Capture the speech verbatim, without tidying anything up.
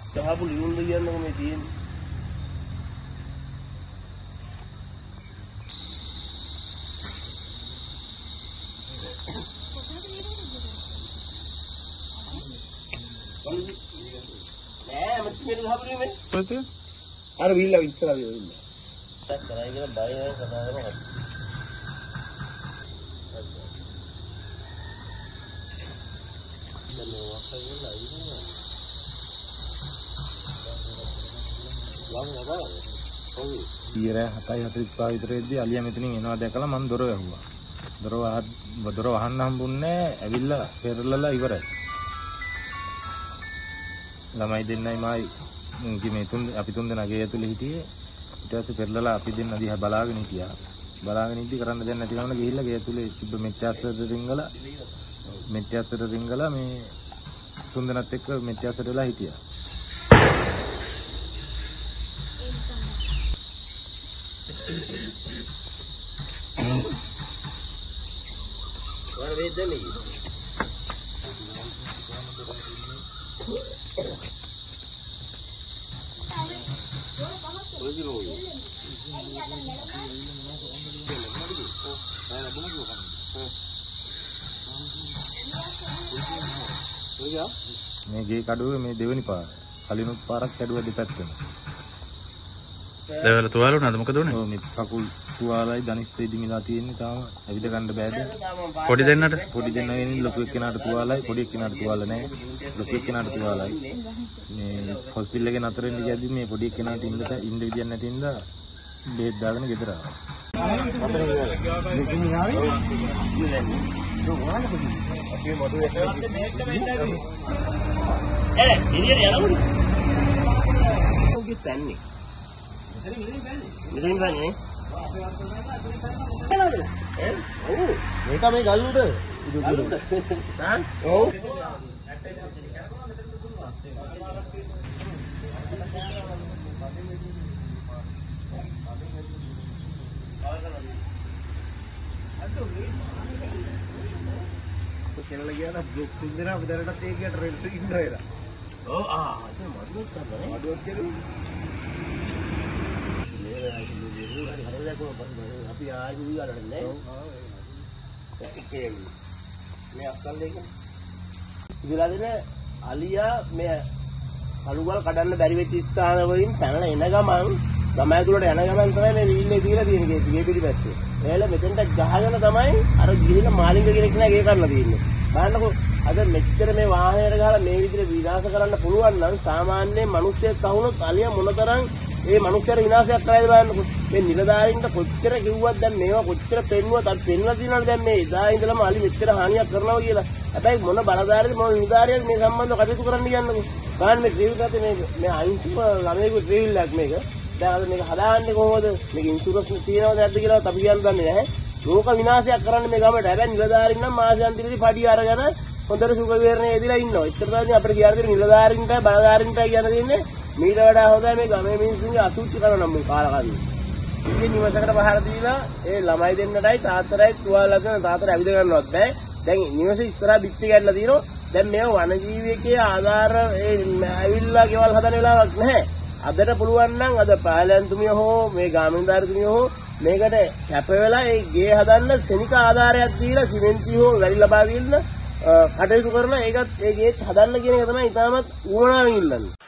සහබු ලියුම් දෙන්නකො මේ තියෙන්නේ. නෑ මම මේක සහබු ලියුම් මේ. අර විල්ලා ඉස්සරහ විල්ලා. ටක් කරයි කියලා බය වෙන කතා කරනවා. ඊරය හතයි හතලිස් පහ විතරේදී අලියා මෙතනින් එනවා දැකලා මම දොර වැහුවා. දොර වහ දොර වහන්න හම්බුන්නේ ඇවිල්ලා පෙරලලා ඉවරයි. ළමයි දෙන්නයි මායි මේ තුන් අපි තුන් දෙනා ගේ ඇතුලේ හිටියේ. ඊට පස්සේ පෙරලලා අපි දෙන්න දිහා බලාගෙන හිටියා. බලාගෙන ඉඳි කරන්න දෙන්නේ නැති ගමන ගිහිල්ලා ගේ ඇතුලේ තිබ්බ මෙට්ටාස්සට රිංගලා මෙට්ටාස්සට රිංගලා මේ තුන් දෙනාත් එක්ක මෙට්ටාස්සට වෙලා හිටියා. What are they doing? මේ ගේ කඩුවේ මේ දෙවෙනි පාර. කලිනුත් පාරක් කැඩුවා දෙපැත්තම. දෙවල තුවාල උනාද මොකද උනේ? ඔව් මේ කකුල් තුවාලයි ධනිස්සේ දිමිලා තියෙන්නේ තාම ඇවිද ගන්න බෑද? පොඩි දෙන්නට පොඩි දෙන්නගෙන් ලොකු එක්කෙනාට තුවාලයි පොඩි එක්කෙනාට තුවාල නැහැ. ලොකු එක්කෙනාට තුවාලයි. මේ හොස්පිටල් එකේ නතර වෙන්න ගියදී මේ පොඩි එක්කෙනාට ඉන්න ඉන්න විදියක් නැති හින්දා බෙහෙත් දාගෙන ගෙදර ආවා. Eh, ini dia lah. Oh, kita ni. Ini kan ni. Eh? Oh, මේක මේ ගල්ලුද? galuda. Ha? Oh. කෙනලා ගියාට බ්ලොක් තුන් දෙනා අපි දැනටත් ඒ ගියට රෙඩ් එකේ ඉන්නවා එලා. Oh, ah, itu madu kan. මඩුවක් කියලා. අපි ආයෙ උයලා නෑ. ඒකේ මේ අක්කල් දෙක. ඉතිලාදේ අලියා මේ අලුගල් කඩන්න බැරි වෙච්ච ස්ථාන වලින් පැනලා එන ගමන් ගමයි තුලට යන ගමන් තමයි මේ වීල්ලේ තියලා තියෙන ගේ ගේ පිටිපස්සේ. එයාලා මෙතෙන්ට ගහගෙන තමයි අර ගිහින මාලිංග කෙනෙක් නෑ ගේ කරන්න තියෙන්නේ. බලන්නකෝ අද මෙච්චර මේ වාහනයට ගහලා මේ විදිහට විනාශ කරන්න පුළුවන් නම් සාමාන්‍ය මිනිස්සෙක් අහුනොත් අලියා මොනතරම් ඒ මිනිස්සුන්ට විනාශයක් කරයිද බලන්නකෝ. මේ නිලධාරීන්ට කොච්චර කිව්වත් දැන් මේවා කොච්චර පෙන්නුවත් අපි පෙන්වලා තියෙනවනේ දැන් මේ එදා ඉඳලම අලි මෙච්චර හානියක් කරනවා කියලා. හැබැයි මොන බලධාරීද මොන නිලධාරියද මේ සම්බන්ධව කටයුතු කරන්න කියන්නකෝ. බලන්න මේ ට්‍රිවිල් එකේ මේ මේ අයින්සුම ළමයෙකුගේ ට්‍රිවිල් එකක් මේක. දැන් අද මේක හදාගන්නේ කොහොමද? මේක ඉන්ෂුරන්ස් තියෙනවද නැද්ද කියලා අපි කියන්න දන්නේ නැහැ. ලෝක විනාශයක් කරන්නේ මේ ගමට. හැබැයි නිලධාරීන් නම් මාසයන්තිරදී පඩි අරගෙන හොඳට සුඛ විහරණයේ යෙදලා ඉන්නවා. ඒතර තමයි අපිට කියන දේ නිලධාරීන්ට බලධාරීන්ට කියන දෙන්නේ මීට වඩා හොඳයි මේ ගමේ මිනිස්සුන්ගේ අසුචි කරන නම් මේ කාලකන්ණි. ඉතින් නිවසකට පහර දීලා ඒ ළමයි දෙන්නටයි තාත්තටයි තුවාල ලගන තාත්තට ඇවිද ගන්නවත් බෑ. දැන් නිවසේ ඉස්සරහා බිත්ති ගැටලා තියෙනවා. දැන් මේ වනජීවිකයේ ආධාර ඒ ඇවිල්ලා ගෙවල් හදන වෙලාවක් නැහැ. අදට පුළුවන් නම් අද පාලයන්තුමිය හෝ මේ ගාමිණීදාරතුමිය හෝ මේකට කැප වෙලා ඒ ගේ හදන්න සෙනික ආධාරයක් දීලා සිමෙන්ති හෝ වැලි ලබා දෙන්න කටයුතු කරලා ඒකත් ඒ ගේත් හදන්න කියන එක තමයි ඉතාමත් උවමනාවෙන් ඉල්ලන්නේ.